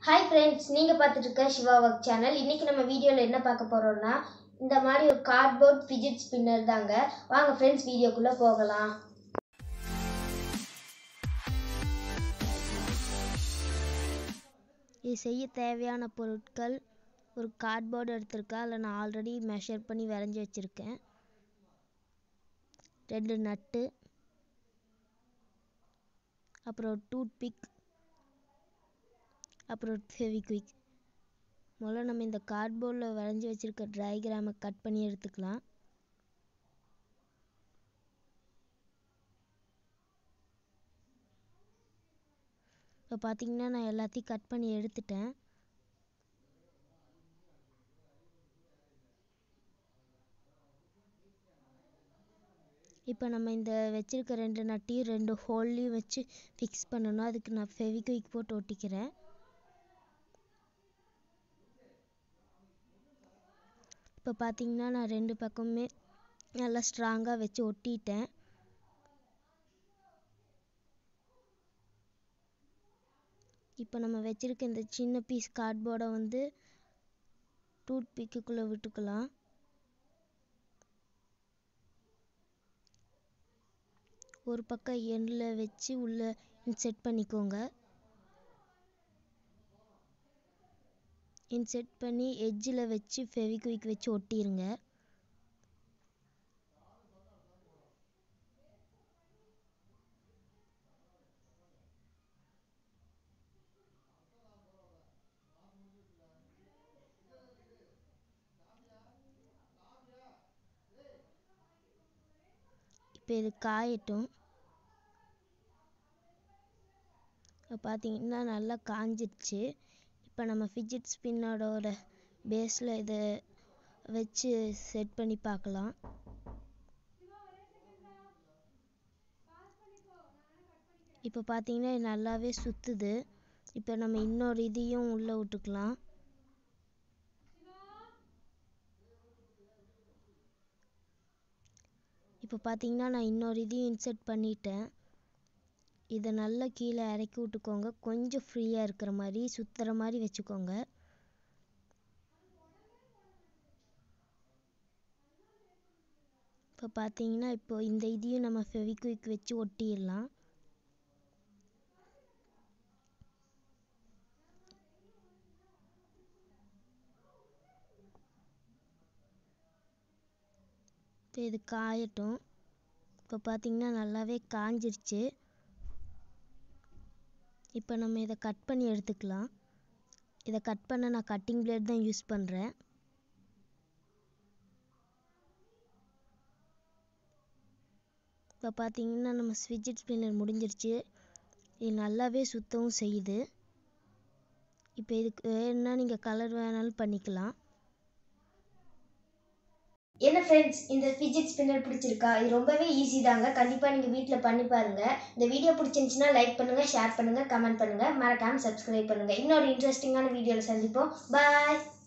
Hi friends, நீங்கள் பார்த்துட்டு இருக்க சிவா ஒர்க் சேனல். இன்றைக்கி நம்ம வீடியோவில் என்ன பார்க்க போகிறோம்னா, இந்த மாதிரி ஒரு கார்ட்போர்ட் ஃபிஜிட் ஸ்பின்னர் தாங்க. வாங்க ஃப்ரெண்ட்ஸ், வீடியோக்குள்ளே போகலாம். இது செய்ய தேவையான பொருட்கள்: ஒரு கார்ட்போர்டு எடுத்திருக்கேன், அதில் நான் ஆல்ரெடி மெஷர் பண்ணி வரைஞ்சி வச்சுருக்கேன். 2 நட்டு, அப்புறம் டூத்பிக், அப்புறம் ஃபெவிக்விக். முதல்ல நம்ம இந்த கார்ட்போர்டில் வரைஞ்சி வச்சுருக்க டயக்ராமை கட் பண்ணி எடுத்துக்கலாம். இப்போ பார்த்தீங்கன்னா நான் எல்லாத்தையும் கட் பண்ணி எடுத்துட்டேன். இப்போ நம்ம இந்த வச்சுருக்க 2 நட்டையும் 2 ஹோல்லையும் வச்சு ஃபிக்ஸ் பண்ணணும். அதுக்கு நான் ஃபெவிக்விக் போட்டு ஒட்டிக்கிறேன். இப்போ பார்த்தீங்கன்னா நான் 2 பக்கமுமே நல்லா ஸ்ட்ராங்காக வச்சு ஒட்டிட்டேன். இப்போ நம்ம வச்சுருக்க இந்த சின்ன பீஸ் கார்ட்போர்டை வந்து டூத்பிக்குள்ளே விட்டுக்கலாம். ஒரு பக்கம் எண்ணில் வச்சு உள்ளே இன்செர்ட் பண்ணிக்கோங்க. இன்செர்ட் பண்ணி எட்ஜில் வச்சு ஃபெவிக்விக் வச்சு ஒட்டிடுங்க. இப்போ இது காயட்டும். பார்த்தீங்கன்னா நல்லா காஞ்சிடுச்சு. இப்போ நம்ம ஃபிஜிட் ஸ்பின்னரோட பேஸில் இதை வச்சு செட் பண்ணி பார்க்கலாம். இப்போ பார்த்தீங்கன்னா இது நல்லாவே சுற்றுது. இப்போ நம்ம இன்னொரு இதையும் உள்ளே விட்டுக்கலாம். இப்போ பார்த்தீங்கன்னா நான் இன்னொரு இதையும் இன்செர்ட் பண்ணிட்டேன். இதை நல்லா கீழே இறக்கி விட்டுக்கோங்க. கொஞ்சம் ஃப்ரீயாக இருக்கிற மாதிரி சுற்றுற மாதிரி வச்சுக்கோங்க. இப்போ பார்த்தீங்கன்னா இப்போ இந்த இதையும் நம்ம ஃபெவிக்விக் வச்சு ஒட்டிடலாம். இப்போ இது காயட்டும். இப்போ பார்த்தீங்கன்னா நல்லாவே காஞ்சிருச்சு. இப்போ நம்ம இதை கட் பண்ணி எடுத்துக்கலாம். இதை கட் பண்ண நான் கட்டிங் பிளேட் தான் யூஸ் பண்ணுறேன். இப்போ பார்த்தீங்கன்னா நம்ம ஃபிஜிட் ஸ்பின்னர் முடிஞ்சிருச்சு. இது நல்லாவே சுத்தவும் செய்யுது. இப்போ இதுக்கு வேணும்னா நீங்கள் கலர் வேணாலும் பண்ணிக்கலாம். என்ன ஃப்ரெண்ட்ஸ், இந்த ஃபிஜிட் ஸ்பின்னர் பிடிச்சிருக்கா? இது ரொம்பவே ஈஸி தாங்க. கண்டிப்பாக நீங்கள் வீட்டில் பண்ணி பாருங்கள். இந்த வீடியோ பிடிச்சிருந்துச்சுன்னா லைக் பண்ணுங்கள், ஷேர் பண்ணுங்கள், கமெண்ட் பண்ணுங்கள், மறக்காமல் சப்ஸ்கிரைப் பண்ணுங்கள். இன்னொரு இன்ட்ரெஸ்டிங்கான வீடியோவில் சந்திப்போம். பாய்.